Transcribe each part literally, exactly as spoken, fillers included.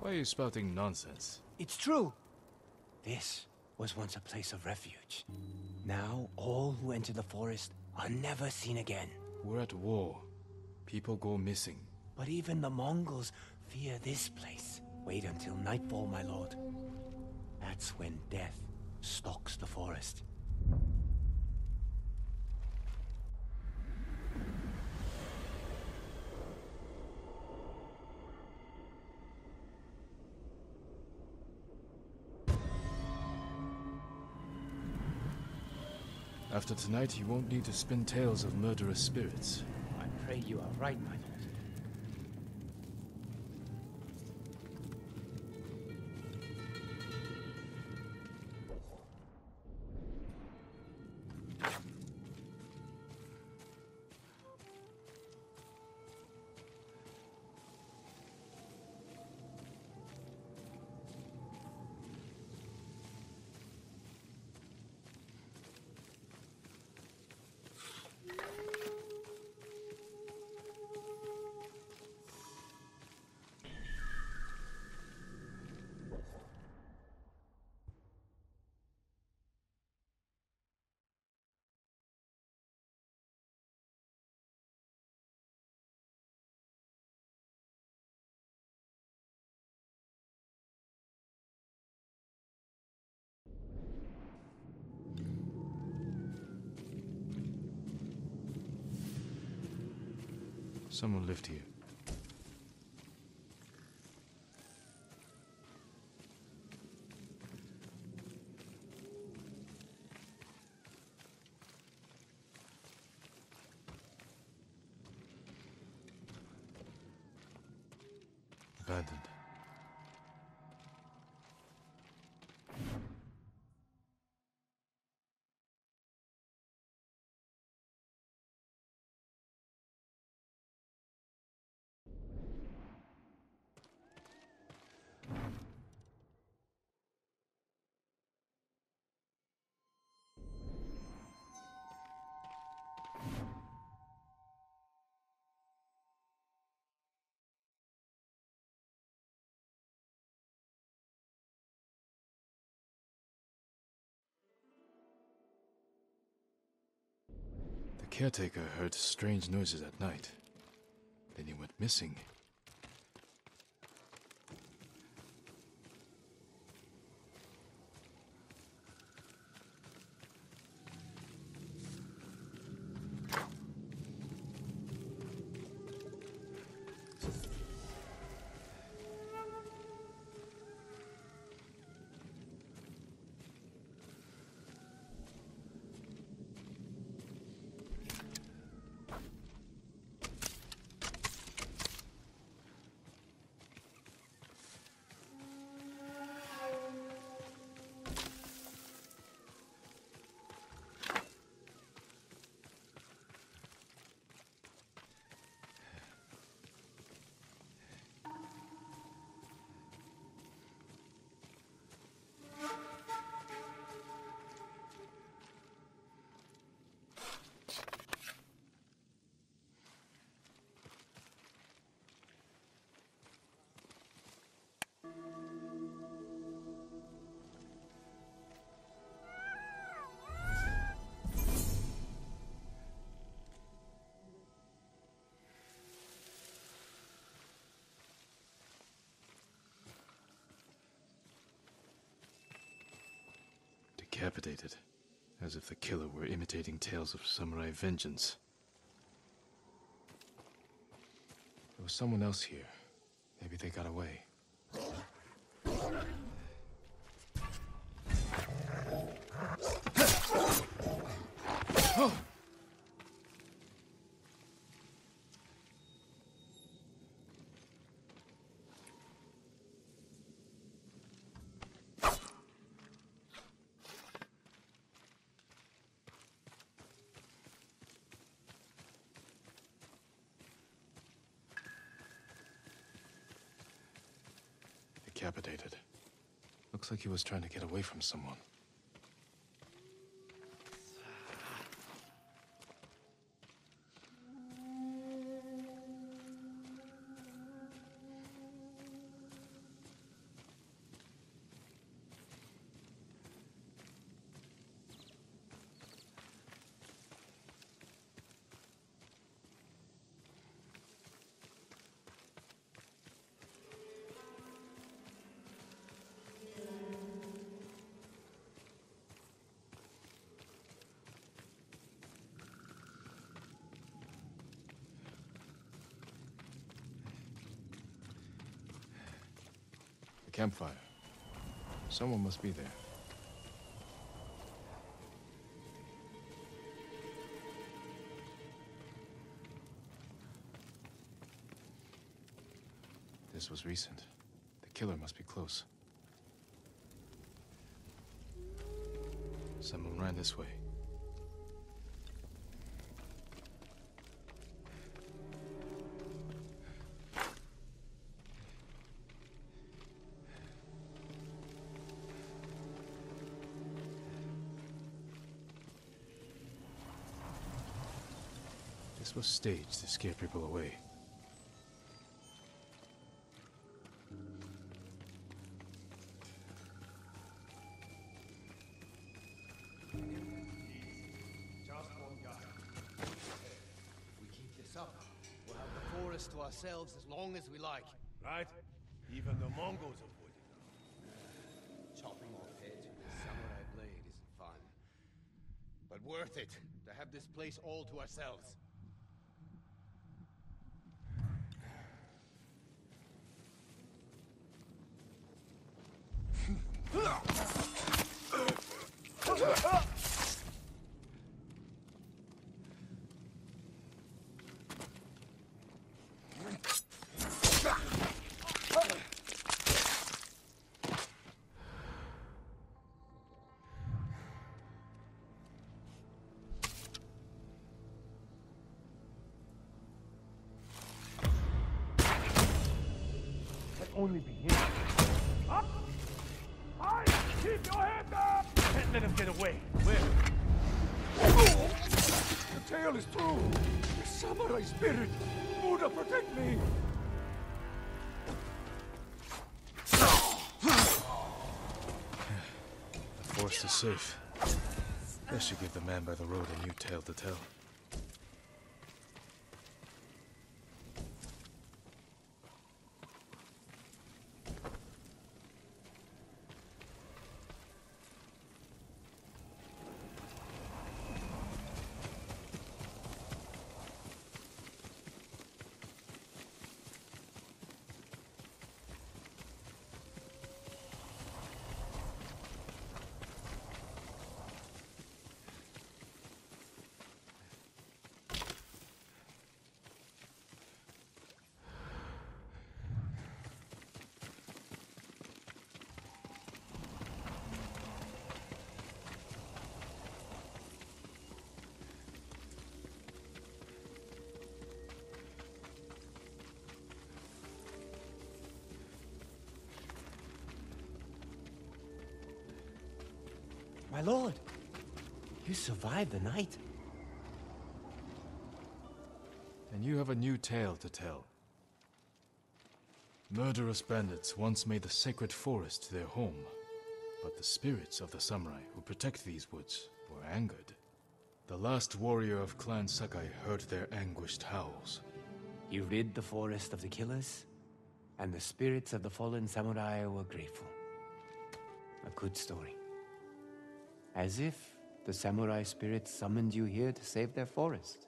Why are you spouting nonsense? It's true. This was once a place of refuge. Now, all who enter the forest are never seen again. We're at war. People go missing. But even the Mongols fear this place. Wait until nightfall, my lord. That's when death stalks the forest. After tonight, you won't need to spin tales of murderous spirits. I pray you are right, my lord. Someone lived here. Abandoned. The caretaker heard strange noises at night. Then he went missing. Decapitated, as if the killer were imitating tales of samurai vengeance. There was someone else here. Maybe they got away. Oh! Decapitated. Looks like he was trying to get away from someone. The campfire. Someone must be there. This was recent. The killer must be close. Someone ran this way. This was staged to scare people away. To ourselves as long as we like. Right? Even the Mongols avoided them. Chopping off heads with a samurai blade isn't fun. But worth it to have this place all to ourselves. Only be him. Up! Hi! Keep your hands up! Can't let him get away. Where? The tale is true. The samurai spirit. Buddha, protect me! The forest is safe. This should give the man by the road a new tale to tell. My lord, you survived the night. And you have a new tale to tell. Murderous bandits once made the sacred forest their home, but the spirits of the samurai who protect these woods were angered. The last warrior of Clan Sakai heard their anguished howls. You rid the forest of the killers, and the spirits of the fallen samurai were grateful. A good story. As if the samurai spirits summoned you here to save their forest.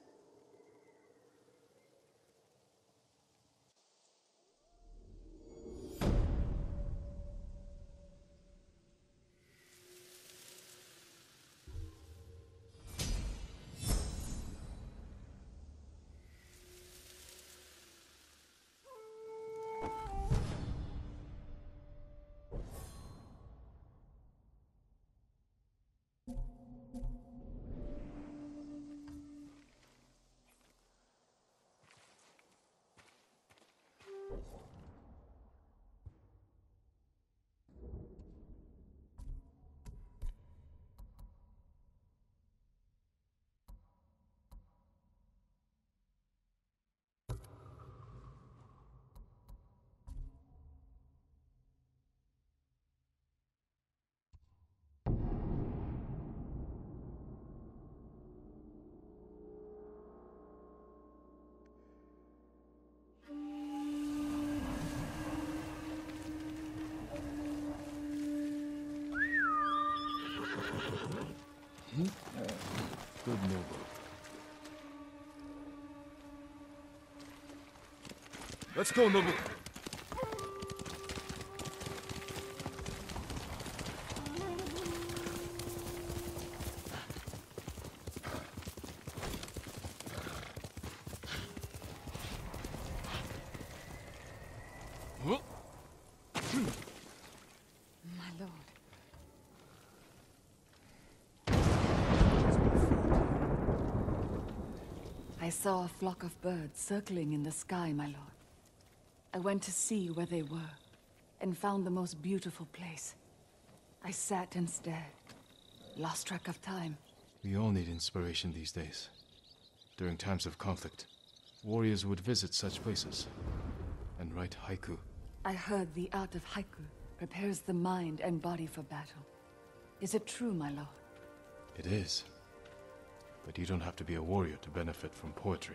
Good noble. Let's go, Nobu. I saw a flock of birds circling in the sky, my lord. I went to see where they were, and found the most beautiful place. I sat and stared, lost track of time. We all need inspiration these days. During times of conflict, warriors would visit such places and write haiku. I heard the art of haiku prepares the mind and body for battle. Is it true, my lord? It is. But you don't have to be a warrior to benefit from poetry.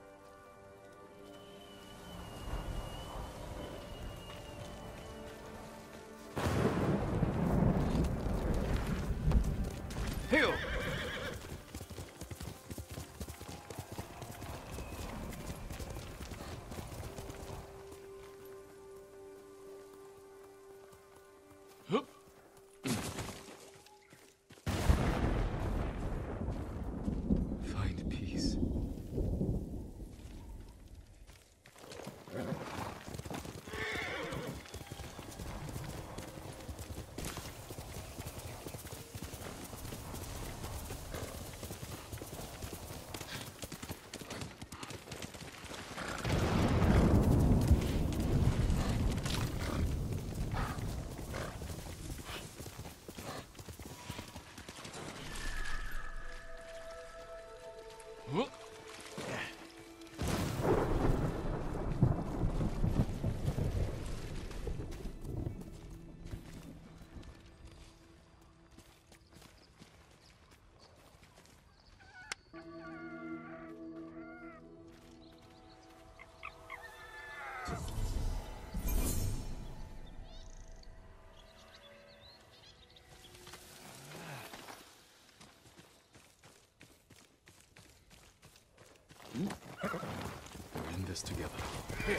Heal! Find peace. We're in this together. Here.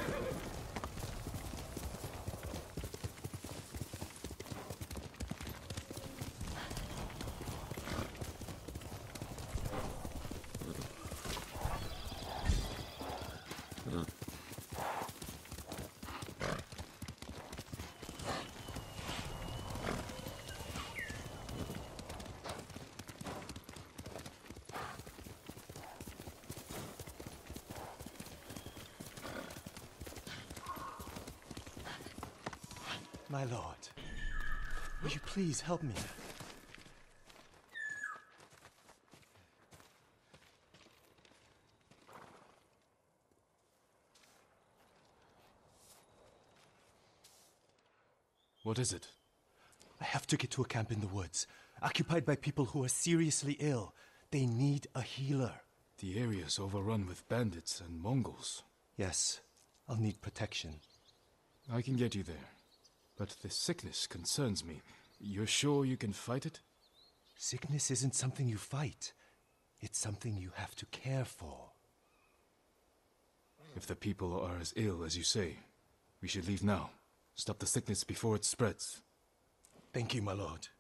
My lord, will you please help me? What is it? I have to get to a camp in the woods, occupied by people who are seriously ill. They need a healer. The area's overrun with bandits and Mongols. Yes, I'll need protection. I can get you there. But this sickness concerns me. You're sure you can fight it? Sickness isn't something you fight. It's something you have to care for. If the people are as ill as you say, we should leave now. Stop the sickness before it spreads. Thank you, my lord.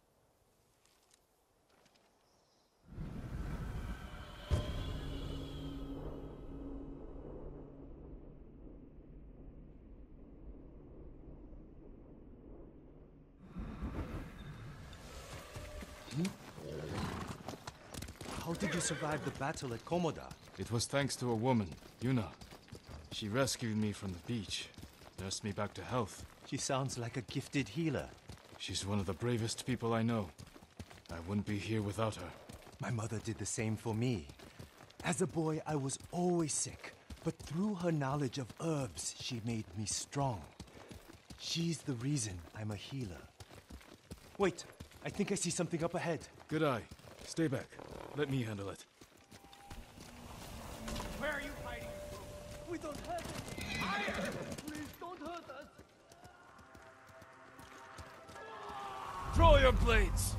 How did you survive the battle at Komoda? It was thanks to a woman, Yuna. She rescued me from the beach, nursed me back to health. She sounds like a gifted healer. She's one of the bravest people I know. I wouldn't be here without her. My mother did the same for me. As a boy, I was always sick, but through her knowledge of herbs, she made me strong. She's the reason I'm a healer. Wait, I think I see something up ahead. Good eye. Stay back. Let me handle it. Where are you hiding? We don't have it! Fire! Please don't hurt us! Draw your blades!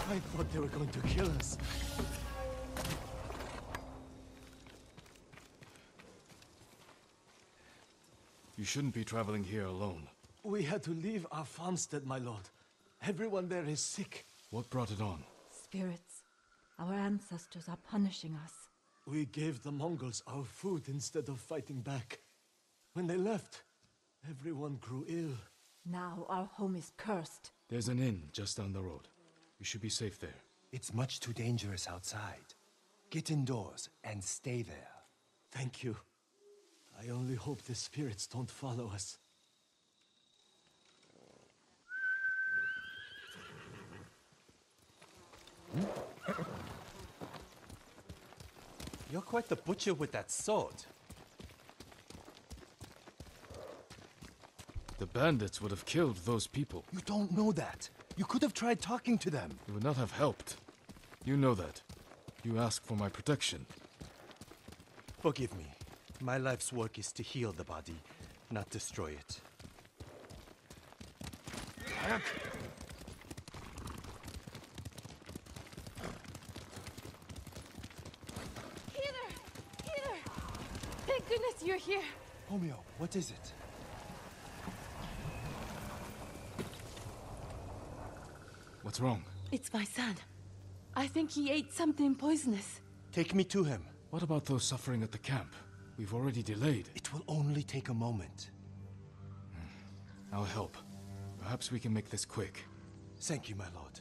I thought they were going to kill us. You shouldn't be traveling here alone. We had to leave our farmstead, my lord. Everyone there is sick. What brought it on? Spirits. Our ancestors are punishing us. We gave the Mongols our food instead of fighting back. When they left, everyone grew ill. Now our home is cursed. There's an inn just down the road. You should be safe there. It's much too dangerous outside. Get indoors and stay there. Thank you. I only hope the spirits don't follow us. You're quite the butcher with that sword. The bandits would have killed those people. You don't know that. You could have tried talking to them. It would not have helped. You know that. You asked for my protection. Forgive me. My life's work is to heal the body, not destroy it. Healer! Healer! Thank goodness you're here. Homeo, what is it? What's wrong? It's my son. I think he ate something poisonous. Take me to him. What about those suffering at the camp? We've already delayed. It will only take a moment. I'll help. Perhaps we can make this quick. Thank you, my lord.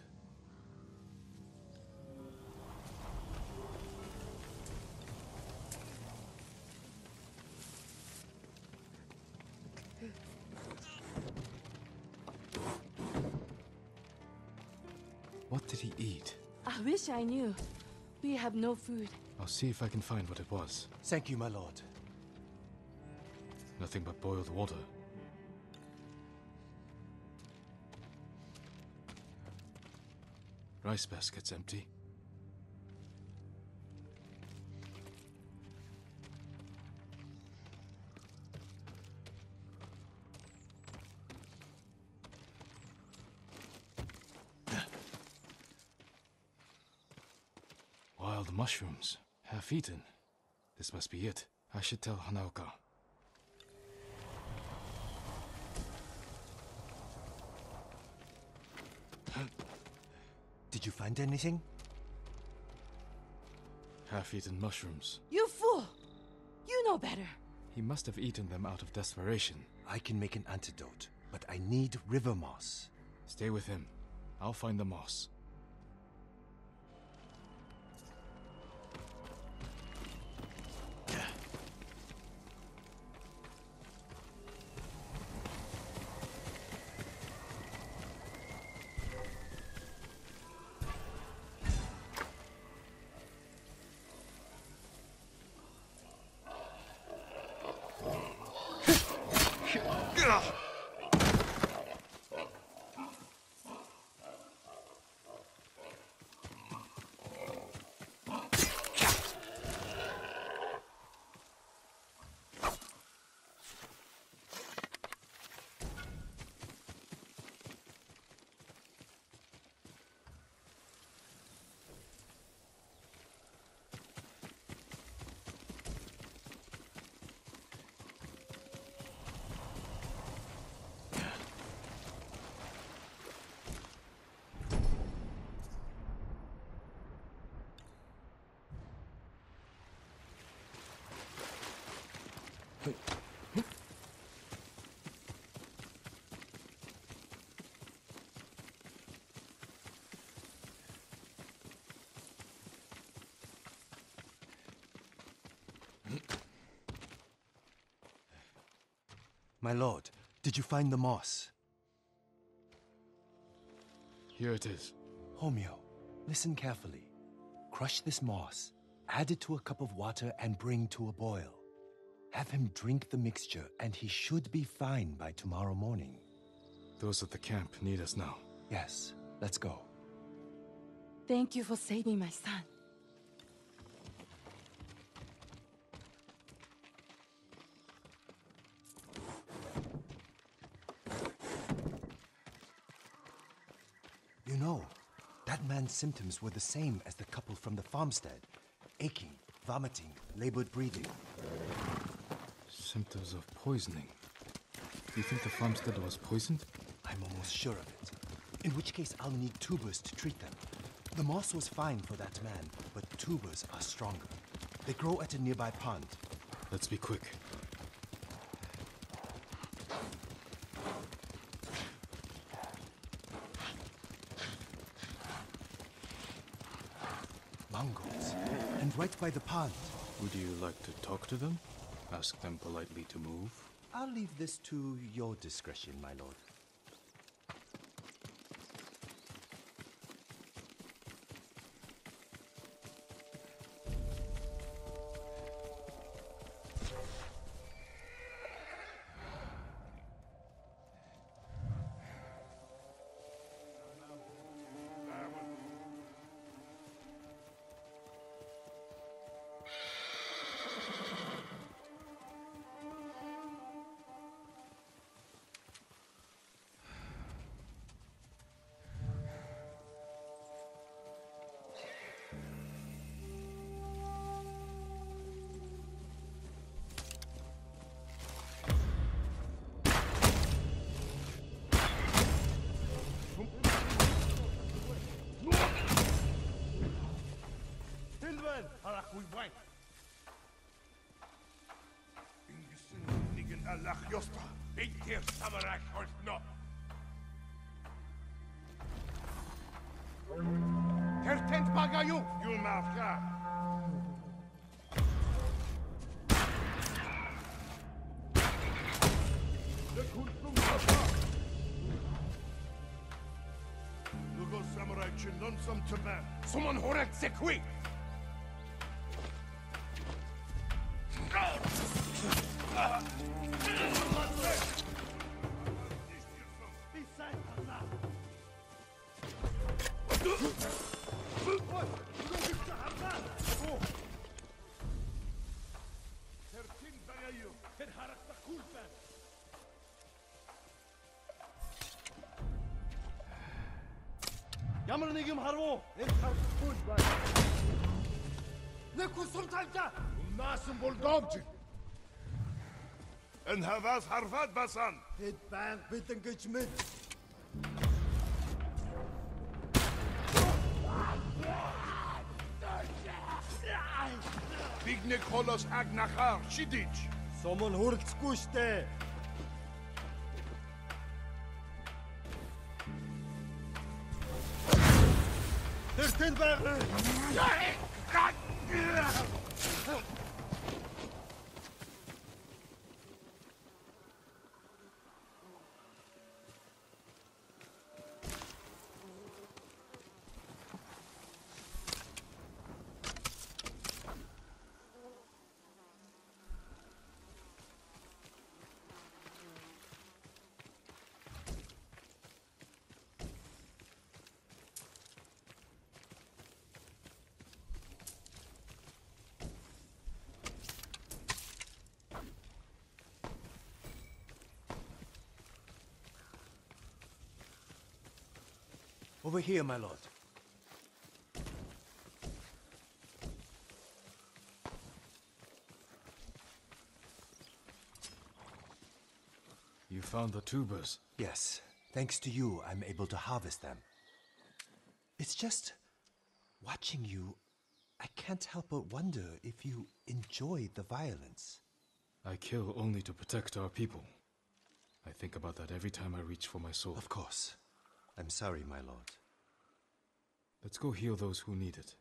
What did he eat? I wish I knew. We have no food. I'll see if I can find what it was. Thank you, my lord. Nothing but boiled water. Rice basket's empty. Wild mushrooms, half eaten. This must be it. I should tell Hanaoka. Did you find anything? Half-eaten mushrooms. You fool! You know better. He must have eaten them out of desperation. I can make an antidote, but I need river moss. Stay with him. I'll find the moss. My lord, did you find the moss? Here it is. Homeo, listen carefully. Crush this moss, add it to a cup of water and bring to a boil. Have him drink the mixture and he should be fine by tomorrow morning. Those at the camp need us now. Yes, let's go. Thank you for saving my son. You know, That man's symptoms were the same as the couple from the farmstead. Aching, vomiting, labored breathing. Symptoms of poisoning. Do you think the farmstead was poisoned? I'm almost sure of it. In which case, I'll need tubers to treat them. The moss was fine for that man, but tubers are stronger. They grow at a nearby pond. Let's be quick. Mongols. And right by the pond. Would you like to talk to them? Ask them politely to move? I'll leave this to your discretion, my lord. Hilwen, harak we wait. Ingesin nigen Allah yosta. Big dear samurai horse no. Tertent bagayu, you mafka. The kuntum papa. Lugo samurai chinon some to man. Someone horek sekwi. Ямар нэг юм харав. Энэ харахгүй байна. Нэг хүсэл тавьда. Наасан булдогч. Энэ хавас харфад басан. Тэд баян бидэн гэж мэд. Бигнек холос агнахар шидич. Сомон хуралцгүй штэ. Тэр тэнд байгаа. Over here, my lord. You found the tubers? Yes. Thanks to you, I'm able to harvest them. It's just... watching you, I can't help but wonder if you enjoy the violence. I kill only to protect our people. I think about that every time I reach for my sword. Of course. I'm sorry, my lord. Let's go heal those who need it.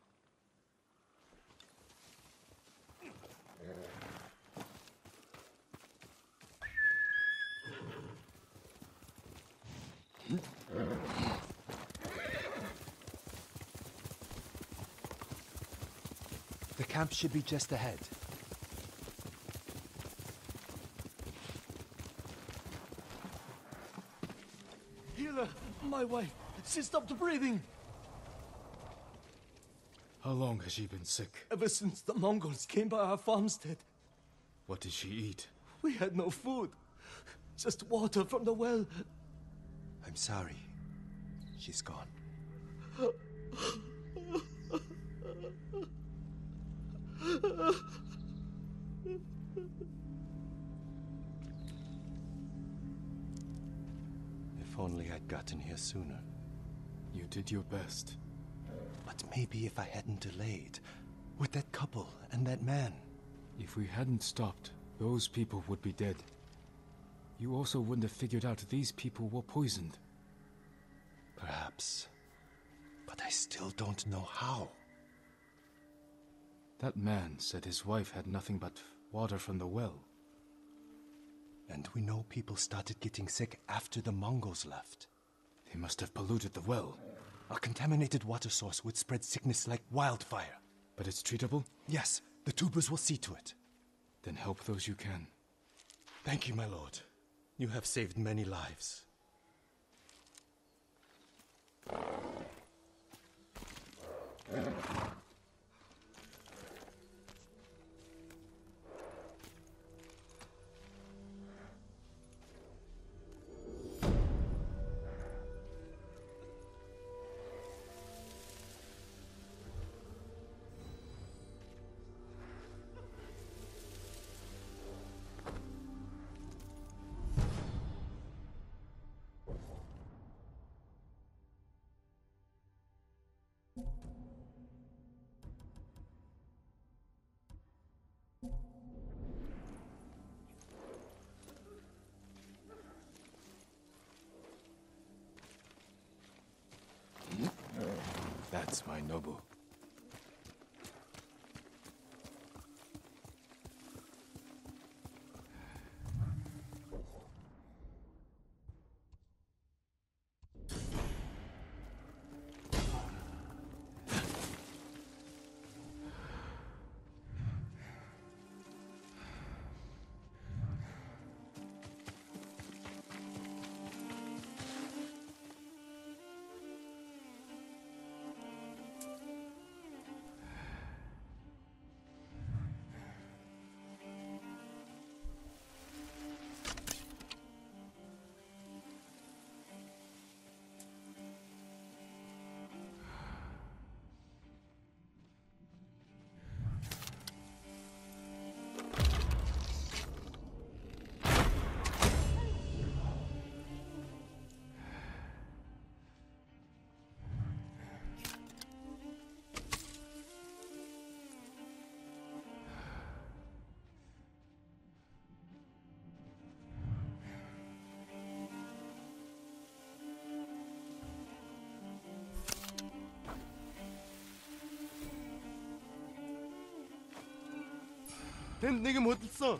The camp should be just ahead. Healer, my wife, she stopped breathing. How long has she been sick? Ever since the Mongols came by our farmstead. What did she eat? We had no food. Just water from the well. I'm sorry. She's gone. If only I'd gotten here sooner. You did your best. But maybe if I hadn't delayed, with that couple and that man. If we hadn't stopped, those people would be dead. You also wouldn't have figured out these people were poisoned. Perhaps. But I still don't know how. That man said his wife had nothing but water from the well. And we know people started getting sick after the Mongols left. They must have polluted the well. A contaminated water source would spread sickness like wildfire. But it's treatable? Yes, the tubers will see to it. Then help those you can. Thank you, my lord. You have saved many lives. That's my Nobu. 걘 내게 못 써.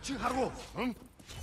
지하고, 응?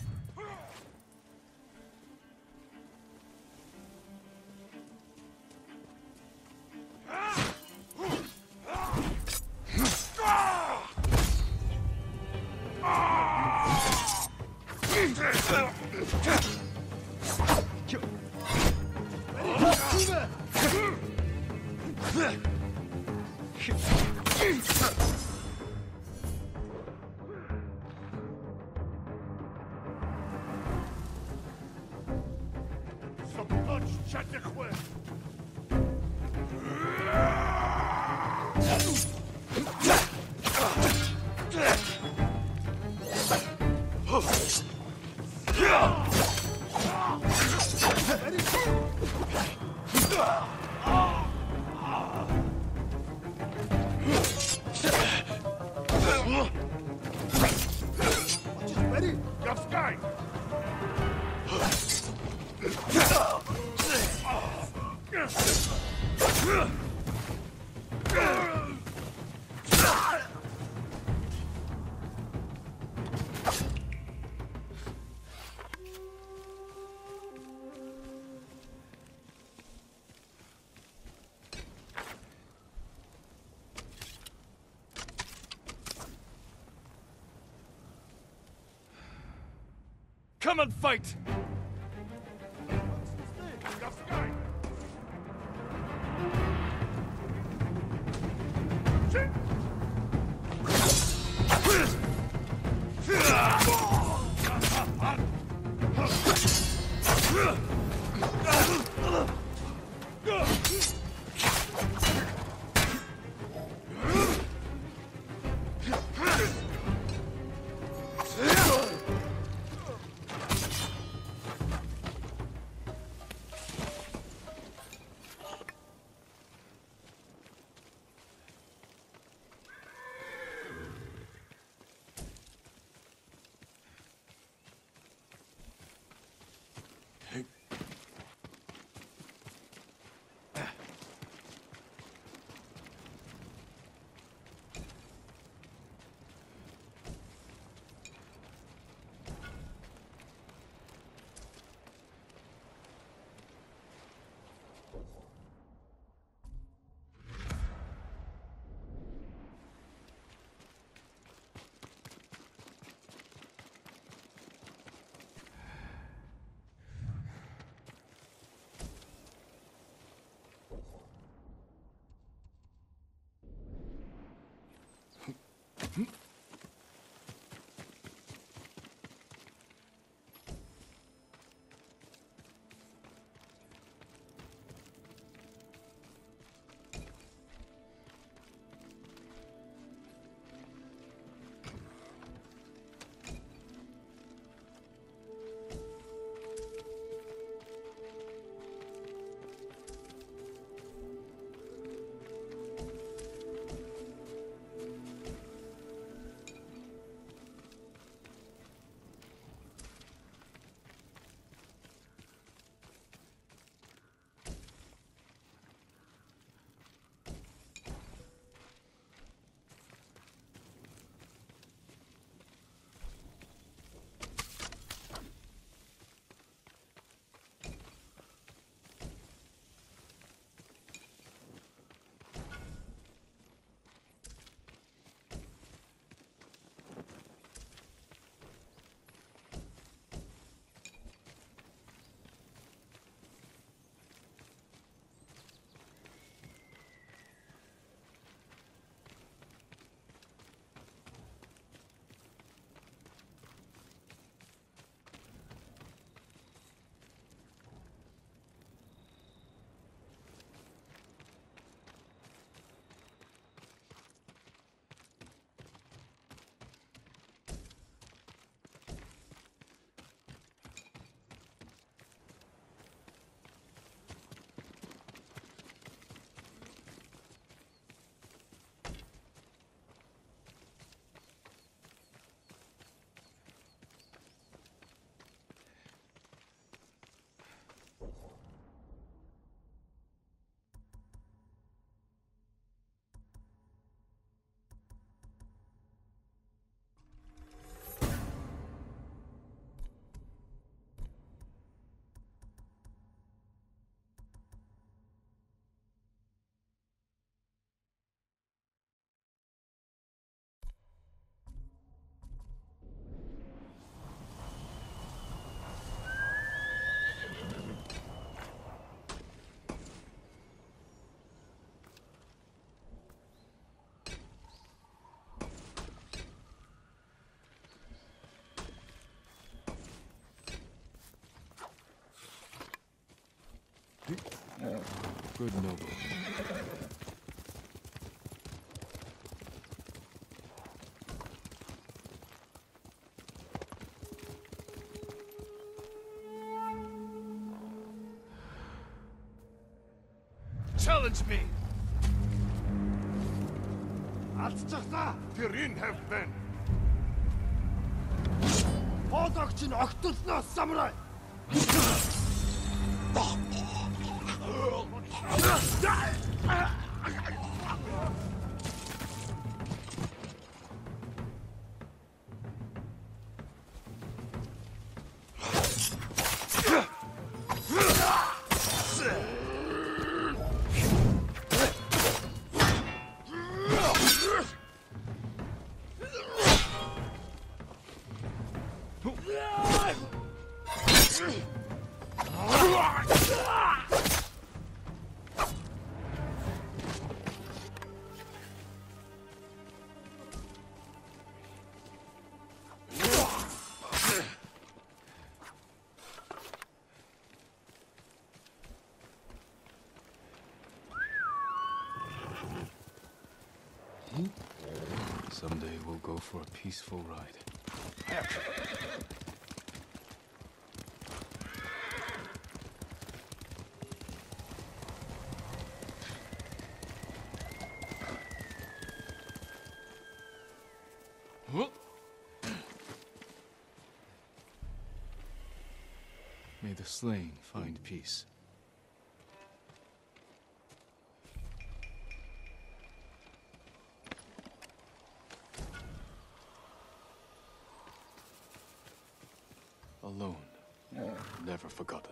Come and fight! Good noble. Challenge me! Алцчихлаа! Тэр энэ have been. Хоолойгч нь огтлноо самурай! Someday we'll go for a peaceful ride. May the slain find peace. Alone, never forgotten.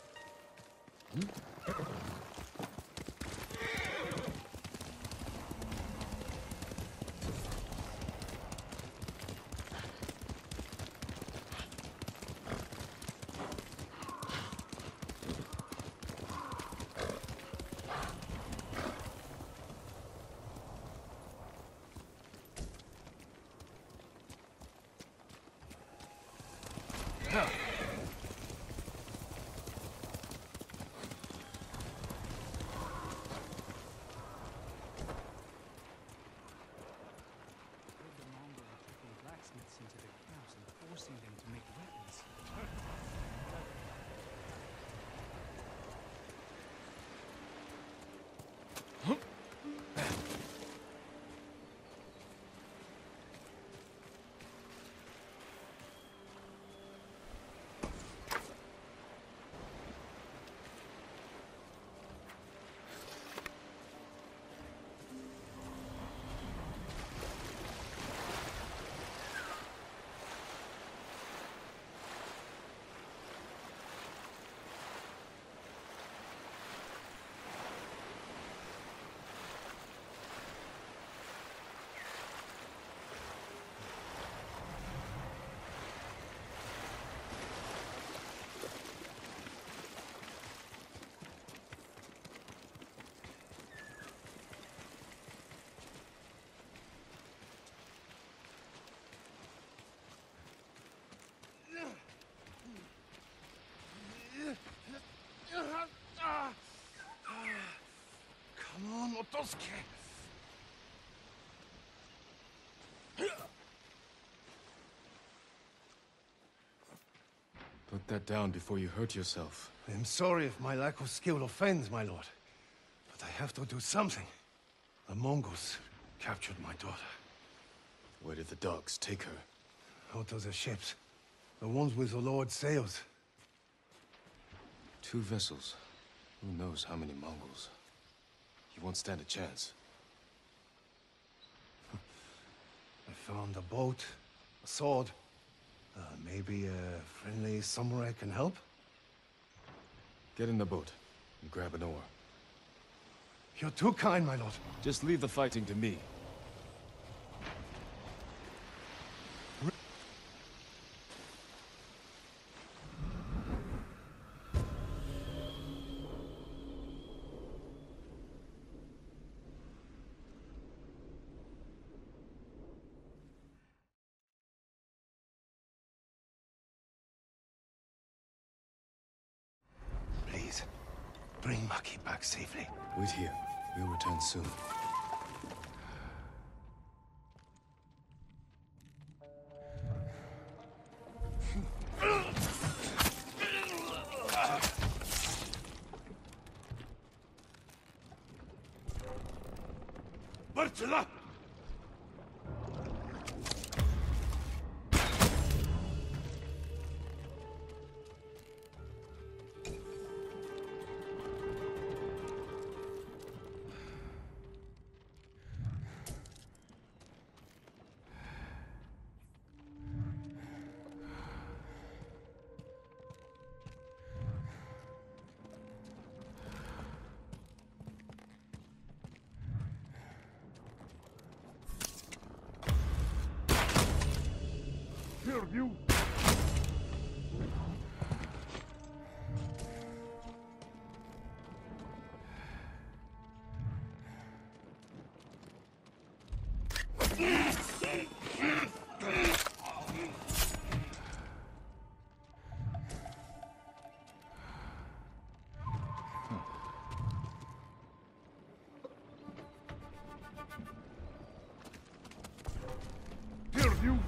Come on, Otosuke. Put that down before you hurt yourself. I'm sorry if my lack of skill offends, my lord. But I have to do something. The Mongols captured my daughter. Where did the dogs take her? Out of the ships. The ones with the Lord's sails. Two vessels. Who knows how many Mongols? You won't stand a chance. I found a boat, a sword. Uh, maybe a friendly samurai can help? Get in the boat and grab an oar. You're too kind, my lord. Just leave the fighting to me. Please, Bring Maki back safely. Wait here. We'll return soon. Bartela! Here, you! Here, you!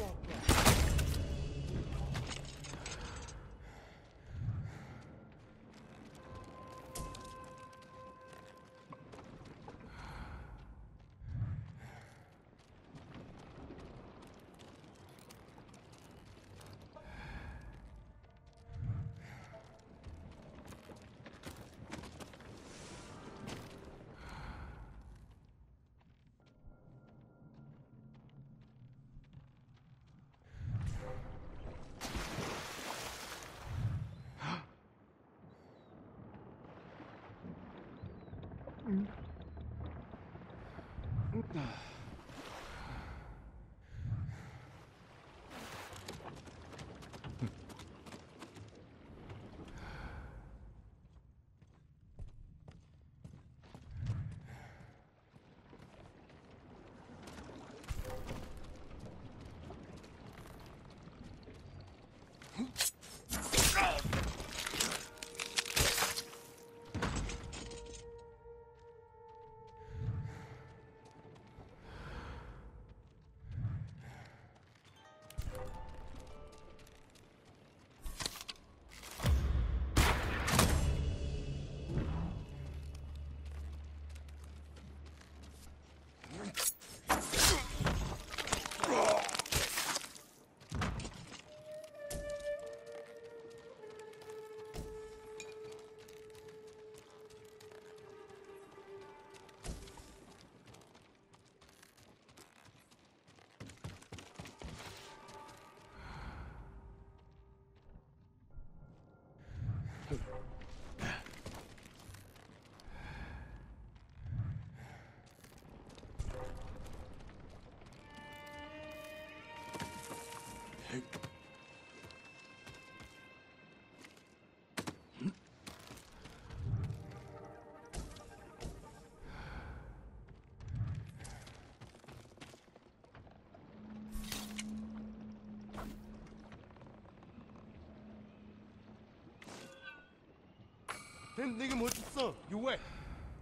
넌 내게 못 줬어. You wait.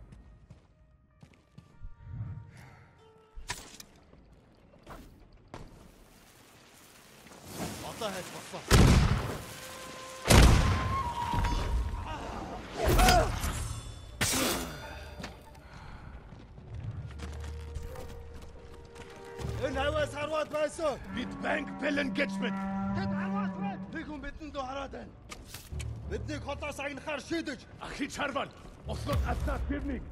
왔다 해, 왔어. эн хаваа сарваад байсан. Бид банк бэлэн гэж мэд. Тэд хаваад байна. Нэг хүн бидэнд дөө хараад байна. Бидний холоос агнахаар шийдэж. Ахи чарвал. Ослоо атаа тэрнийг.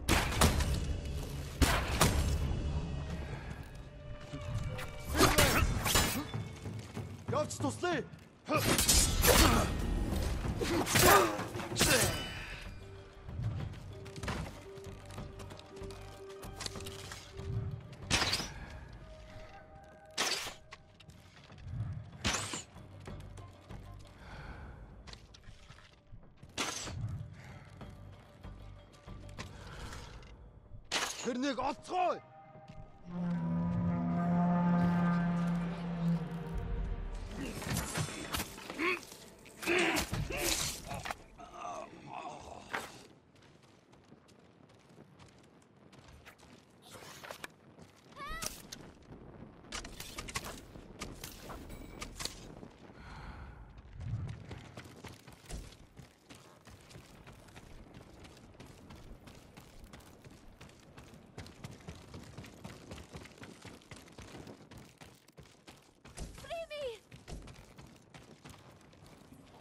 Явц туслая. Тэрнийг олцгоо.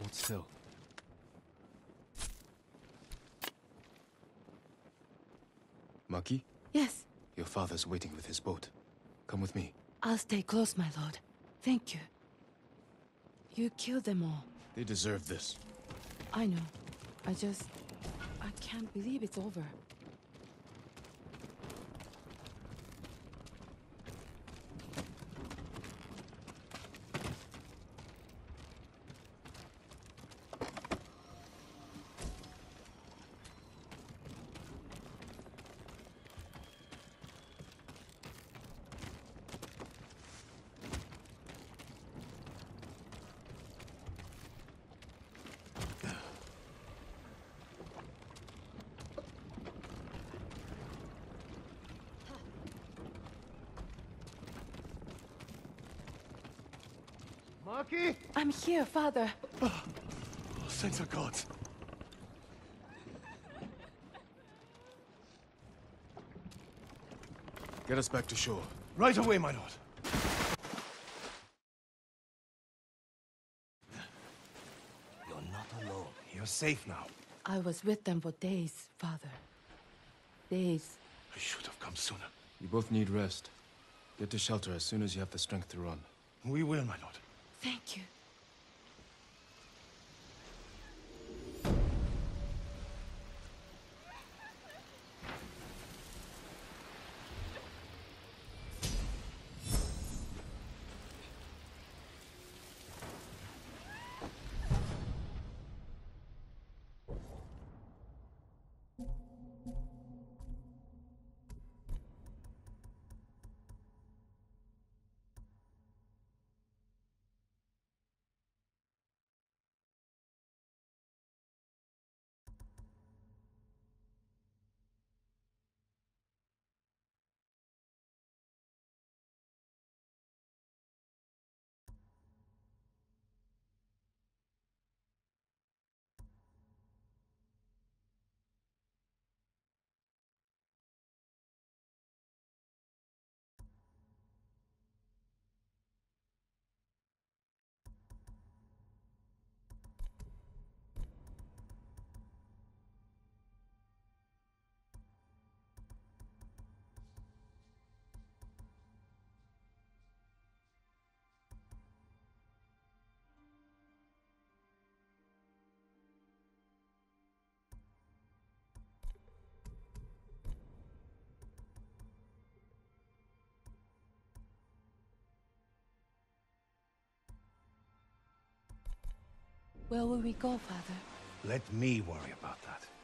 Hold still. Maki, Yes, your father's waiting with his boat. Come with me. I'll stay close, my lord. Thank you. You killed them all. They deserve this. I know. I just... I can't believe it's over. Maki? I'm here, father. Oh, thanks our gods. Get us back to shore. Right away, my lord. You're not alone. You're safe now. I was with them for days, father. Days. I should have come sooner. You both need rest. Get to shelter as soon as you have the strength to run. We will, my lord. Thank you. Where will we go, father? Let me worry about that.